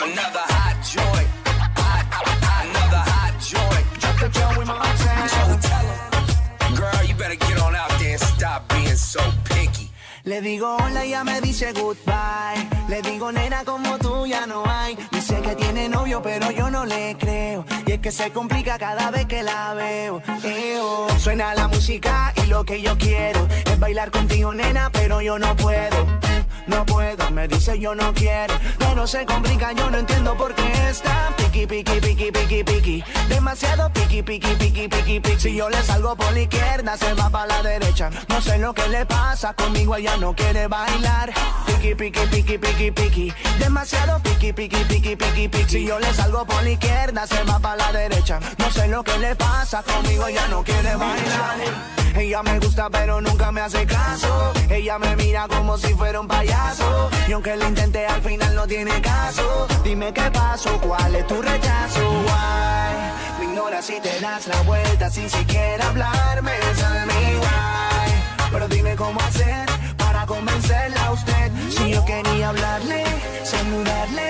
Another hot joint. Another hot joint. Drop the Joey Montana. Joey, tell him. Girl, you better get on out there and stop being so picky. Le digo hola y ella me dice goodbye. Le digo nena como tú ya no hay. Dice que tiene novio pero yo no le creo. Y es que se complica cada vez que la veo. Suena la música y lo que yo quiero es bailar contigo nena pero yo no puedo. No puedo, me dice yo no quiero. Pero se complica, yo no entiendo por qué está piqui, piqui, piqui, piqui, piqui. Demasiado piqui, piqui, piqui, piqui, piqui. Si yo le salgo por la izquierda, se va para la derecha. No sé lo que le pasa, conmigo ella no quiere bailar. Piqui, piqui, piqui, piqui, piqui. Demasiado piqui, piqui, piqui, piqui, piqui. Si yo le salgo por la izquierda, se va para la derecha. No sé lo que le pasa, conmigo ella no quiere bailar. Ella me gusta pero nunca me hace caso. Ella me mira como si fuera un payaso. Y aunque lo intenté al final no tiene caso. Dime qué pasó, cuál es tu rechazo. Why? Me ignoras y te das la vuelta sin siquiera hablarme. Tell me why. Pero dime cómo hacer para convencerla a usted. Si yo quería hablarle, saludarle,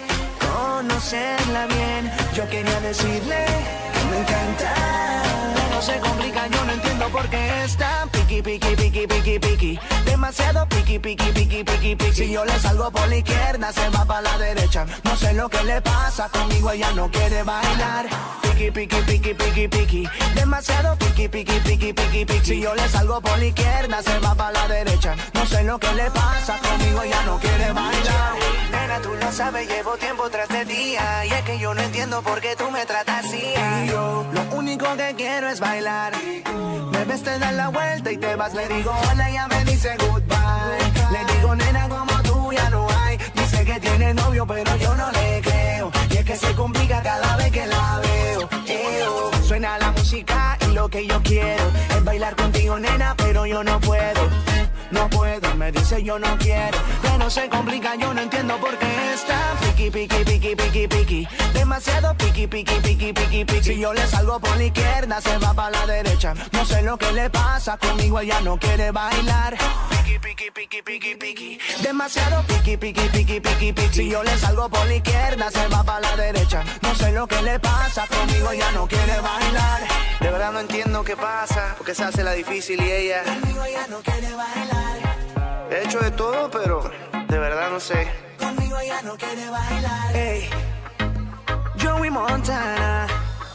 conocerla bien. Yo quería decirle que me encanta. No se complica, yo no entiendo por qué está piqui, piqui, piqui, piqui, piqui. Demasiado piqui, piqui, piqui, piqui, piqui. Si yo le salgo por la izquierda, se va para la derecha. No sé lo que le pasa, conmigo ella no quiere bailar. Piqui, piqui, piqui, piqui, piqui. Demasiado piqui, piqui, piqui, piqui, piqui. Si yo le salgo por la izquierda, se va para la derecha. No sé lo que le pasa, conmigo ella no quiere bailar. Nena, tú lo sabes, llevo tiempo tras de día. Y es que yo no entiendo por qué tú me tratas así. Y yo, lo único que quiero es bailar. Me ves, te das la vuelta y te vas. Le digo hola, ella me dice goodbye. Le digo nena como tú ya no hay. Dice que tiene novio pero yo no le creo. Y es que se complica cada vez que la veo. Suena la música y lo que yo quiero es bailar contigo nena pero yo no puedo. No puedo, me dice yo no quiero. Pero se complica, yo no entiendo por qué está piqui, piqui, piqui, piqui, piqui. Demasiado piqui, piqui, piqui, piqui, piqui. Si yo le salgo por la izquierda, se va para la derecha. No sé lo que le pasa, conmigo ella no quiere bailar. Piqui, piqui, piqui, piqui, piqui. Demasiado piqui, piqui, piqui, piqui, piqui. Si yo le salgo por la izquierda, se va para la derecha. No sé lo que le pasa, conmigo ella no quiere bailar. De verdad no entiendo qué pasa, porque se hace la difícil y ella conmigo ella no quiere bailar. He hecho de todo, pero de verdad no sé. Conmigo ella no quiere bailar. Hey, Joey Montana.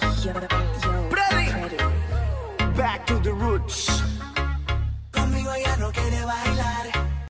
Ready? Back to the roots. Conmigo ella no quiere bailar.